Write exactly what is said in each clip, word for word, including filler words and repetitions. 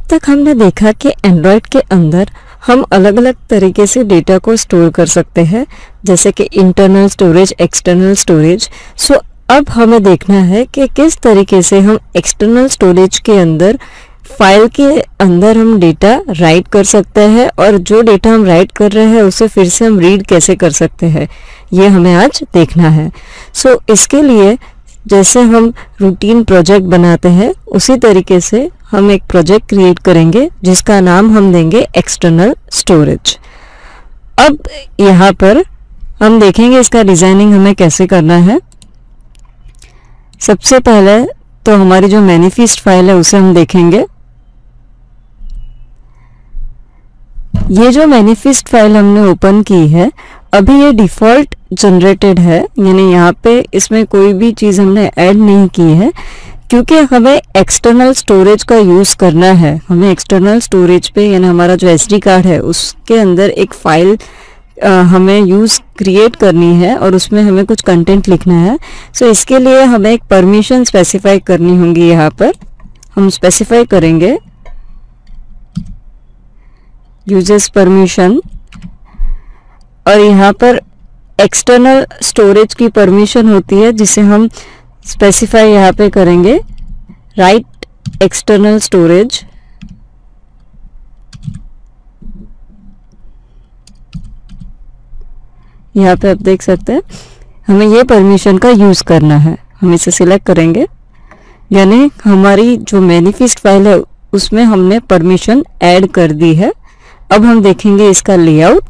तक हमने देखा कि एंड्रॉयड के अंदर हम अलग अलग तरीके से डेटा को स्टोर कर सकते हैं, जैसे कि internal storage, external storage. So अब हमें देखना है कि किस तरीके से हम एक्सटर्नल स्टोरेज के अंदर फाइल के अंदर हम डेटा राइट कर सकते हैं, और जो डेटा हम राइट कर रहे हैं उसे फिर से हम रीड कैसे कर सकते हैं, ये हमें आज देखना है। सो so, इसके लिए जैसे हम रूटीन प्रोजेक्ट बनाते हैं उसी तरीके से हम एक प्रोजेक्ट क्रिएट करेंगे जिसका नाम हम देंगे एक्सटर्नल स्टोरेज। अब यहाँ पर हम देखेंगे इसका डिज़ाइनिंग हमें कैसे करना है। सबसे पहले तो हमारी जो मैनिफेस्ट फाइल है उसे हम देखेंगे। ये जो मैनिफेस्ट फाइल हमने ओपन की है, अभी ये डिफ़ॉल्ट जनरेटेड है, यानी यहाँ पे इसमें कोई भी चीज़ हमने ऐड नहीं की है, क्योंकि हमें एक्सटर्नल स्टोरेज का यूज़ करना है। हमें एक्सटर्नल स्टोरेज पे, यानी हमारा जो एसडी कार्ड है उसके अंदर एक फ़ाइल आ, हमें यूज़ क्रिएट करनी है और उसमें हमें कुछ कंटेंट लिखना है। सो so, इसके लिए हमें एक परमिशन स्पेसिफाई करनी होंगी। यहाँ पर हम स्पेसिफाई करेंगे यूजर्स परमिशन, और यहाँ पर एक्सटर्नल स्टोरेज की परमिशन होती है जिसे हम स्पेसिफाई यहाँ पे करेंगे राइट एक्सटर्नल स्टोरेज। यहाँ पे आप देख सकते हैं हमें ये परमिशन का यूज़ करना है। हम इसे सिलेक्ट करेंगे, यानी हमारी जो मैनिफेस्ट फाइल है उसमें हमने परमिशन ऐड कर दी है। अब हम देखेंगे इसका लेआउट।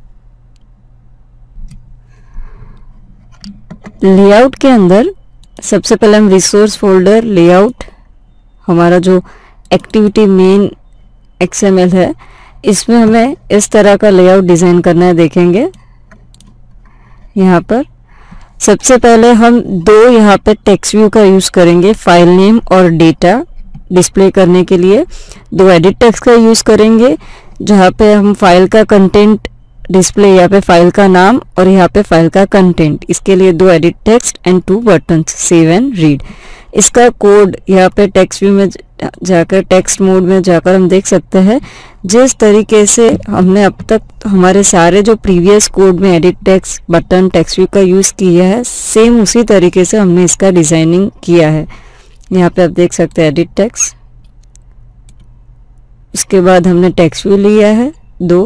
लेआउट के अंदर सबसे पहले हम रिसोर्स फोल्डर लेआउट, हमारा जो एक्टिविटी मेन एक्सएमएल है, इसमें हमें इस तरह का लेआउट डिज़ाइन करना है। देखेंगे यहाँ पर सबसे पहले हम दो यहाँ पे टेक्स्ट व्यू का यूज़ करेंगे, फाइल नेम और डेटा डिस्प्ले करने के लिए। दो एडिट टेक्स्ट का यूज़ करेंगे जहाँ पे हम फाइल का कंटेंट डिस्प्ले, यहाँ पे फाइल का नाम और यहाँ पे फाइल का कंटेंट। इसके लिए दो edit text and two buttons, save and read. इसका कोड यहाँ पे टेक्स्ट व्यू में जाकर, टेक्स्ट मोड में जाकर हम देख सकते हैं जिस तरीके से हमने अब तक हमारे सारे जो प्रीवियस कोड में edit text, button, text view का यूज़ किया है, सेम उसी तरीके से हमने इसका डिज़ाइनिंग किया है। यहाँ पे आप देख सकते हैं एडिट टेक्स्ट, उसके बाद हमने टेक्स्ट व्यू लिया है दो,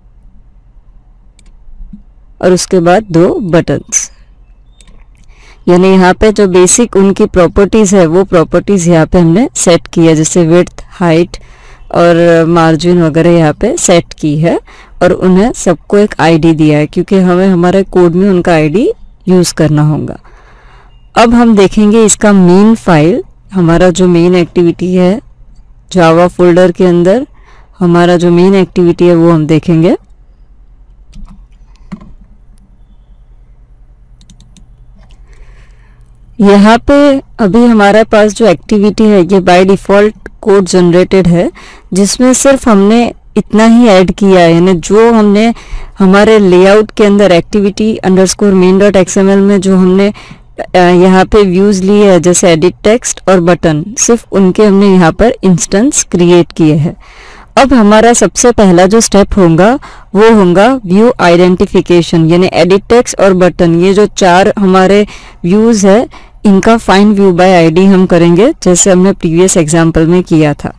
और उसके बाद दो बटन्स। यानी यहाँ पे जो बेसिक उनकी प्रॉपर्टीज़ है वो प्रॉपर्टीज़ यहाँ पे हमने सेट की है, जैसे विड्थ, हाइट और मार्जिन वगैरह यहाँ पे सेट की है, और उन्हें सबको एक आईडी दिया है क्योंकि हमें हमारे कोड में उनका आईडी यूज़ करना होगा। अब हम देखेंगे इसका मेन फाइल, हमारा जो मेन एक्टिविटी है जावा फोल्डर के अंदर, हमारा जो मेन एक्टिविटी है वो हम देखेंगे। यहाँ पे अभी हमारे पास जो एक्टिविटी है ये बाय डिफ़ॉल्ट कोड जनरेटेड है, जिसमें सिर्फ हमने इतना ही ऐड किया है, यानी जो हमने हमारे लेआउट के अंदर activity underscore main dot XML में जो हमने यहाँ पे व्यूज़ लिए है, जैसे एडिट टेक्स्ट और बटन, सिर्फ उनके हमने यहाँ पर इंस्टेंस क्रिएट किए हैं। अब हमारा सबसे पहला जो स्टेप होगा वो होगा व्यू आइडेंटिफिकेशन, यानी एडिट टेक्स्ट और बटन, ये जो चार हमारे व्यूज़ है इनका फाइंड व्यू बाय आईडी हम करेंगे, जैसे हमने प्रीवियस एग्जाम्पल में किया था।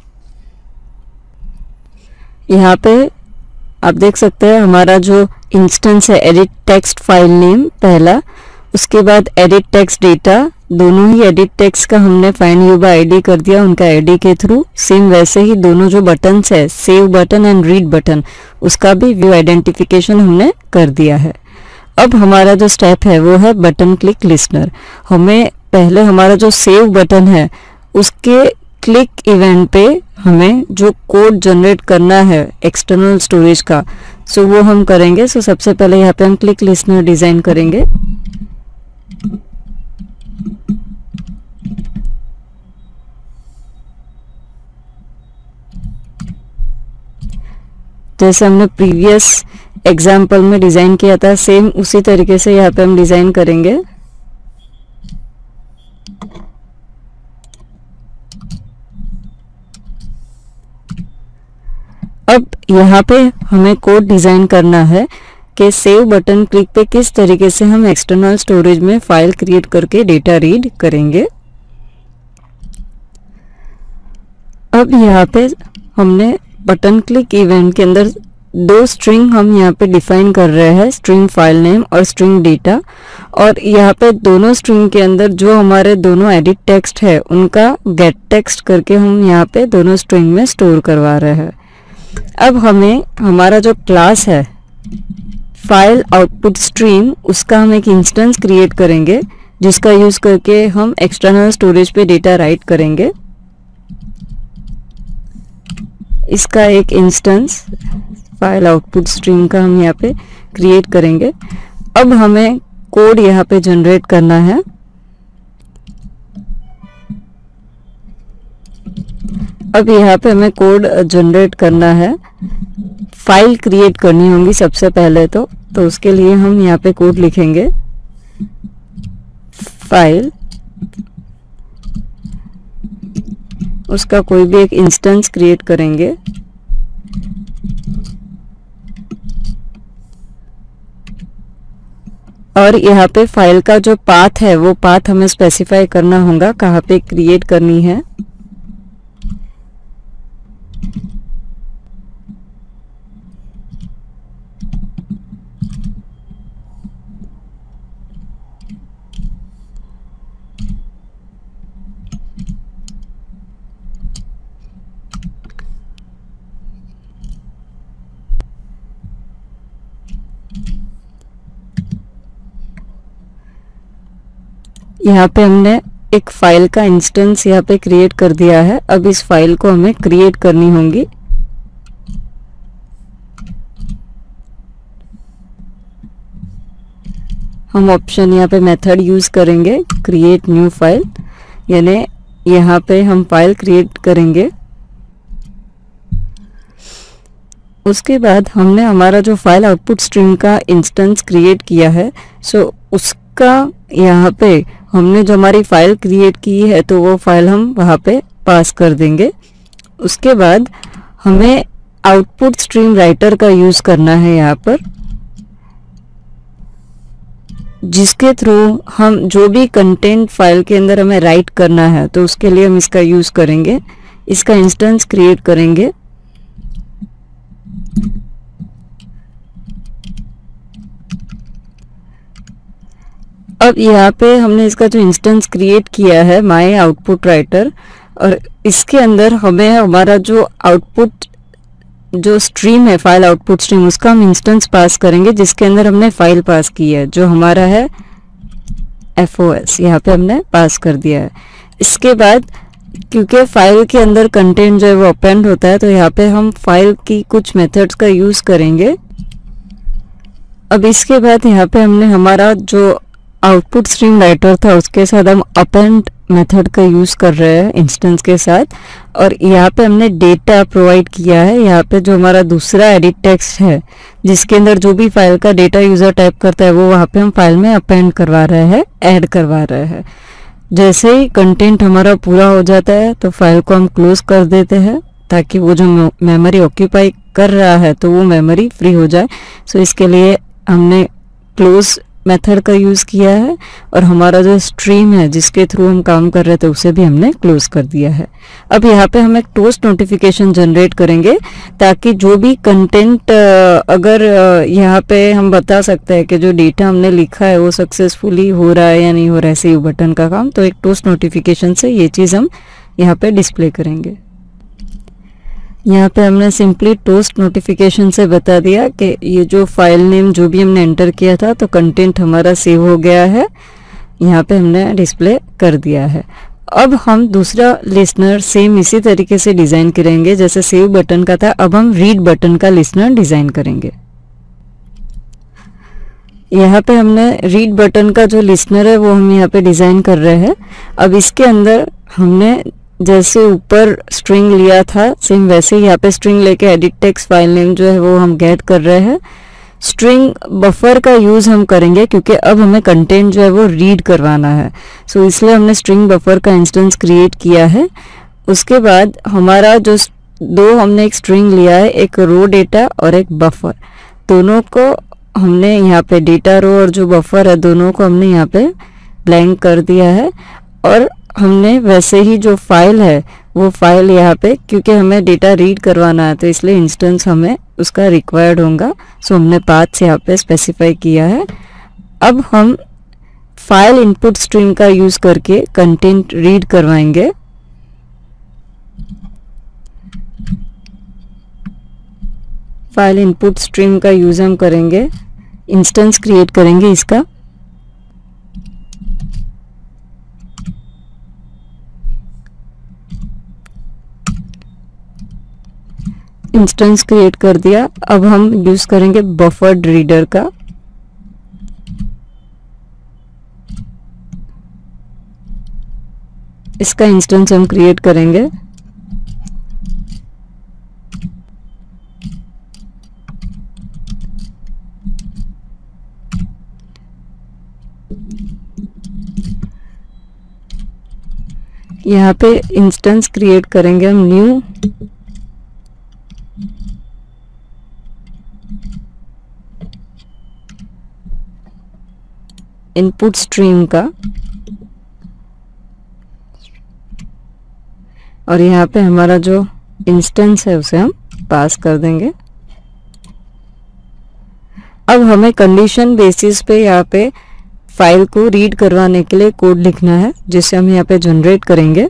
यहाँ पे आप देख सकते हैं हमारा जो इंस्टेंस है एडिट टेक्स्ट फाइल नेम पहला, उसके बाद एडिट टेक्स्ट डेटा, दोनों ही एडिट टेक्स्ट का हमने फाइंड व्यू बाय आईडी कर दिया उनका आईडी के थ्रू। सेम वैसे ही दोनों जो बटन्स है, save button and read button, उसका भी व्यू आइडेंटिफिकेशन हमने कर दिया है। अब हमारा जो स्टेप है वो है बटन क्लिक लिस्टनर। हमें पहले हमारा जो सेव बटन है उसके क्लिक इवेंट पे हमें जो कोड जनरेट करना है एक्सटर्नल स्टोरेज का, सो वो हम करेंगे। सो सबसे पहले यहाँ पे हम क्लिक लिस्टनर डिज़ाइन करेंगे। जैसे हमने प्रीवियस एग्जाम्पल में डिज़ाइन किया था, सेम उसी तरीके से यहाँ पे हम डिज़ाइन करेंगे। अब यहाँ पे हमें कोड डिज़ाइन करना है कि सेव बटन क्लिक पे किस तरीके से हम एक्सटर्नल स्टोरेज में फाइल क्रिएट करके डेटा रीड करेंगे। अब यहाँ पे हमने बटन क्लिक इवेंट के अंदर दो स्ट्रिंग हम यहाँ पे डिफाइन कर रहे हैं, स्ट्रिंग फाइल नेम और स्ट्रिंग डेटा। और यहाँ पे दोनों स्ट्रिंग के अंदर जो हमारे दोनों एडिट टेक्स्ट है उनका गेट टेक्स्ट करके हम यहाँ पे दोनों स्ट्रिंग में स्टोर करवा रहे हैं। अब हमें हमारा जो क्लास है फाइल आउटपुट स्ट्रीम, उसका हम एक इंस्टेंस क्रिएट करेंगे जिसका यूज़ करके हम एक्सटर्नल स्टोरेज पे डेटा राइट करेंगे। इसका एक इंस्टेंस फाइल आउटपुट स्ट्रीम का हम यहाँ पे क्रिएट करेंगे। अब हमें कोड यहाँ पे जनरेट करना है। अब यहाँ पे हमें कोड जनरेट करना है, फाइल क्रिएट करनी होगी सबसे पहले तो तो उसके लिए हम यहाँ पे कोड लिखेंगे फाइल, उसका कोई भी एक इंस्टेंस क्रिएट करेंगे। और यहाँ पे फाइल का जो पाथ है वो पाथ हमें स्पेसिफाई करना होगा कहाँ पे क्रिएट करनी है। यहाँ पे हमने एक फाइल का इंस्टेंस यहाँ पे क्रिएट कर दिया है। अब इस फाइल को हमें क्रिएट करनी होगी। हम ऑप्शन यहाँ पे मेथड यूज करेंगे क्रिएट न्यू फाइल, यानी यहाँ पे हम फाइल क्रिएट करेंगे। उसके बाद हमने हमारा जो फाइल आउटपुट स्ट्रीम का इंस्टेंस क्रिएट किया है, सो उसका यहाँ पे हमने जो हमारी फाइल क्रिएट की है तो वो फाइल हम वहाँ पे पास कर देंगे। उसके बाद हमें आउटपुट स्ट्रीम राइटर का यूज़ करना है यहाँ पर, जिसके थ्रू हम जो भी कंटेंट फाइल के अंदर हमें राइट करना है तो उसके लिए हम इसका यूज़ करेंगे। इसका इंस्टेंस क्रिएट करेंगे। अब यहाँ पे हमने इसका जो इंस्टेंस क्रिएट किया है माय आउटपुट राइटर, और इसके अंदर हमें हमारा जो आउटपुट जो स्ट्रीम है फाइल आउटपुट स्ट्रीम, उसका हम इंस्टेंस पास करेंगे जिसके अंदर हमने फाइल पास की है जो हमारा है एफ ओ एस, यहाँ पे हमने पास कर दिया है। इसके बाद क्योंकि फाइल के अंदर कंटेंट जो है वो अपेंड होता है तो यहाँ पे हम फाइल की कुछ मेथड्स का यूज़ करेंगे। अब इसके बाद यहाँ पे हमने हमारा जो आउटपुट स्ट्रीम राइटर था उसके साथ हम अपेंड मेथड का यूज़ कर रहे हैं इंस्टेंस के साथ, और यहाँ पे हमने डेटा प्रोवाइड किया है। यहाँ पे जो हमारा दूसरा एडिट टेक्स्ट है जिसके अंदर जो भी फाइल का डेटा यूज़र टाइप करता है वो वहाँ पे हम फाइल में अपेंड करवा रहे हैं, ऐड करवा रहे हैं। जैसे ही कंटेंट हमारा पूरा हो जाता है तो फाइल को हम क्लोज कर देते हैं ताकि वो जो मेमोरी ऑक्यूपाई कर रहा है तो वो मेमोरी फ्री हो जाए। सो इसके लिए हमने क्लोज मेथड का यूज़ किया है, और हमारा जो स्ट्रीम है जिसके थ्रू हम काम कर रहे थे उसे भी हमने क्लोज कर दिया है। अब यहाँ पे हम एक टोस्ट नोटिफिकेशन जनरेट करेंगे ताकि जो भी कंटेंट अगर यहाँ पे हम बता सकते हैं कि जो डेटा हमने लिखा है वो सक्सेसफुली हो रहा है या नहीं हो रहा है सेव बटन का काम, तो एक टोस्ट नोटिफिकेशन से ये चीज़ हम यहाँ पे डिस्प्ले करेंगे। यहाँ पे हमने सिंपली टोस्ट नोटिफिकेशन से बता दिया कि ये जो फाइल नेम जो भी हमने एंटर किया था तो कंटेंट हमारा सेव हो गया है, यहाँ पे हमने डिस्प्ले कर दिया है। अब हम दूसरा लिसनर सेम इसी तरीके से डिज़ाइन करेंगे जैसे सेव बटन का था। अब हम रीड बटन का लिसनर डिज़ाइन करेंगे। यहाँ पे हमने रीड बटन का जो लिसनर है वो हम यहाँ पे डिज़ाइन कर रहे हैं। अब इसके अंदर हमने जैसे ऊपर स्ट्रिंग लिया था सेम वैसे ही यहाँ पे स्ट्रिंग लेके एडिट टेक्स्ट फाइल नेम जो है वो हम गेट कर रहे हैं। स्ट्रिंग बफर का यूज़ हम करेंगे क्योंकि अब हमें कंटेंट जो है वो रीड करवाना है, सो so, इसलिए हमने स्ट्रिंग बफर का इंस्टेंस क्रिएट किया है। उसके बाद हमारा जो दो हमने एक स्ट्रिंग लिया है, एक रो डेटा और एक बफर। दोनों को हमने यहाँ पे डेटा रो और जो बफर है दोनों को हमने यहाँ पे ब्लैंक कर दिया है। और हमने वैसे ही जो फाइल है वो फाइल यहाँ पे, क्योंकि हमें डेटा रीड करवाना है तो इसलिए इंस्टेंस हमें उसका रिक्वायर्ड होगा, सो हमने पाथ्स यहाँ पे स्पेसिफाई किया है। अब हम फाइल इनपुट स्ट्रीम का यूज़ करके कंटेंट रीड करवाएंगे। फाइल इनपुट स्ट्रीम का यूज़ हम करेंगे, इंस्टेंस क्रिएट करेंगे इसका। इंस्टेंस क्रिएट कर दिया। अब हम यूज़ करेंगे बफर्ड रीडर का। इसका इंस्टेंस हम क्रिएट करेंगे। यहाँ पे इंस्टेंस क्रिएट करेंगे हम न्यू, इनपुट स्ट्रीम का, और यहाँ पे हमारा जो इंस्टेंस है उसे हम पास कर देंगे। अब हमें कंडीशन बेसिस पे यहाँ पे फाइल को रीड करवाने के लिए कोड लिखना है, जिसे हम यहाँ पे जनरेट करेंगे।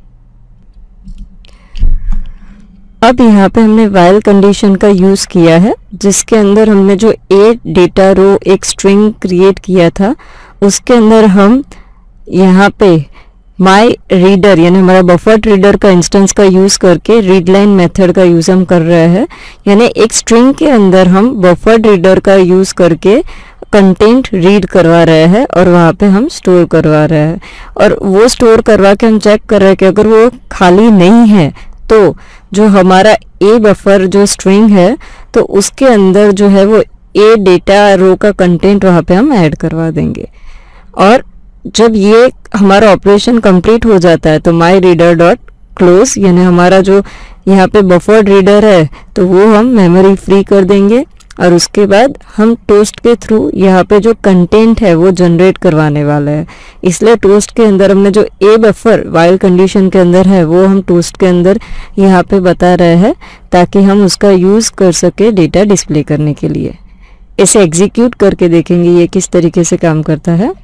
अब यहाँ पे हमने व्हाइल कंडीशन का यूज़ किया है, जिसके अंदर हमने जो ए डेटा रो एक स्ट्रिंग क्रिएट किया था उसके अंदर हम यहाँ पे माई रीडर यानी हमारा बफर्ड रीडर का इंस्टेंस का यूज़ करके रीड लाइन मेथड का यूज़ हम कर रहे हैं। यानी एक स्ट्रिंग के अंदर हम बफर्ड रीडर का यूज़ करके कंटेंट रीड करवा रहे हैं और वहाँ पे हम स्टोर करवा रहे हैं। और वो स्टोर करवा के हम चेक कर रहे हैं कि अगर वो खाली नहीं है तो जो हमारा ए बफर जो स्ट्रिंग है तो उसके अंदर जो है वो ए डेटा रो का कंटेंट वहाँ पे हम ऐड करवा देंगे। और जब ये हमारा ऑपरेशन कंप्लीट हो जाता है तो माई रीडर डॉट क्लोज यानी हमारा जो यहाँ पे बफर्ड रीडर है तो वो हम मेमोरी फ्री कर देंगे। और उसके बाद हम टोस्ट के थ्रू यहाँ पे जो कंटेंट है वो जनरेट करवाने वाला है। इसलिए टोस्ट के अंदर हमने जो ए बफर व्हाइल कंडीशन के अंदर है वो हम टोस्ट के अंदर यहाँ पे बता रहे हैं ताकि हम उसका यूज़ कर सके डेटा डिस्प्ले करने के लिए। इसे एग्जीक्यूट करके देखेंगे ये किस तरीके से काम करता है।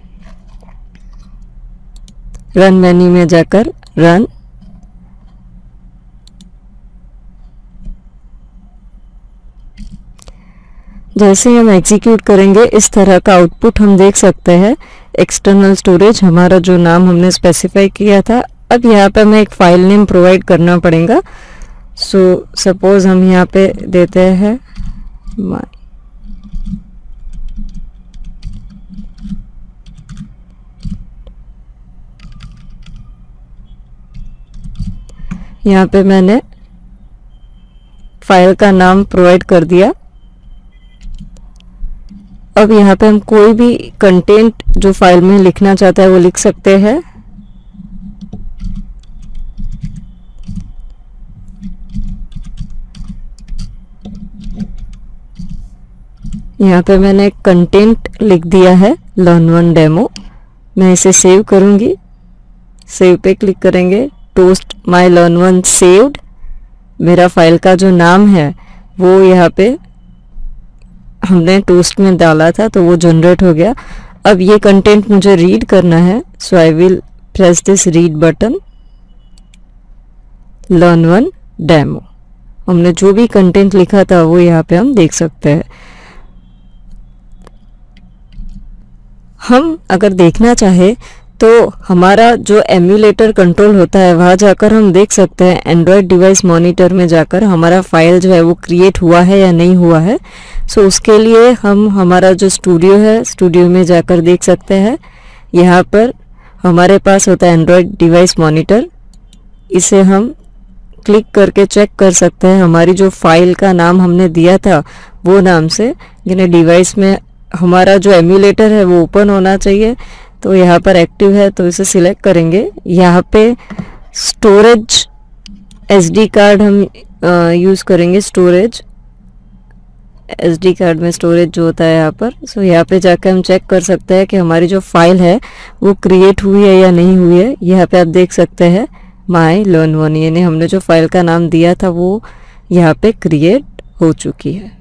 रन मेन्यू में जाकर रन, जैसे ही हम एग्जीक्यूट करेंगे इस तरह का आउटपुट हम देख सकते हैं। एक्सटर्नल स्टोरेज हमारा जो नाम हमने स्पेसिफाई किया था। अब यहाँ पे हमें एक फाइल नेम प्रोवाइड करना पड़ेगा। सो सपोज हम यहाँ पे देते हैं माय यहाँ पे मैंने फाइल का नाम प्रोवाइड कर दिया। अब यहाँ पे हम कोई भी कंटेंट जो फाइल में लिखना चाहता है वो लिख सकते हैं। यहाँ पे मैंने कंटेंट लिख दिया है लर्न वन डेमो। मैं इसे सेव करूँगी, सेव पे क्लिक करेंगे, toast my learn one saved. मेरा फाइल का जो नाम है वो यहाँ पे हमने टोस्ट में डाला था तो वो जनरेट हो गया। अब ये कंटेंट मुझे रीड करना है, so I will press this read button, learn one demo. हमने जो भी कंटेंट लिखा था वो यहाँ पे हम देख सकते हैं। हम अगर देखना चाहे तो हमारा जो एम्यूलेटर कंट्रोल होता है वहाँ जाकर हम देख सकते हैं एंड्रॉयड डिवाइस मॉनिटर में जाकर हमारा फाइल जो है वो क्रिएट हुआ है या नहीं हुआ है। सो उसके लिए हम हमारा जो स्टूडियो है स्टूडियो में जाकर देख सकते हैं। यहाँ पर हमारे पास होता है एंड्रॉयड डिवाइस मॉनिटर, इसे हम क्लिक करके चेक कर सकते हैं हमारी जो फाइल का नाम हमने दिया था वो नाम से। यानी डिवाइस में हमारा जो एम्यूलेटर है वो ओपन होना चाहिए, तो यहाँ पर एक्टिव है तो इसे सिलेक्ट करेंगे। यहाँ पे स्टोरेज एसडी कार्ड हम यूज़ करेंगे स्टोरेज, एसडी कार्ड में स्टोरेज जो होता है यहाँ पर। सो so, यहाँ पे जाकर हम चेक कर सकते हैं कि हमारी जो फाइल है वो क्रिएट हुई है या नहीं हुई है। यहाँ पे आप देख सकते हैं माई लर्न वन, यानी हमने जो फाइल का नाम दिया था वो यहाँ पे क्रिएट हो चुकी है।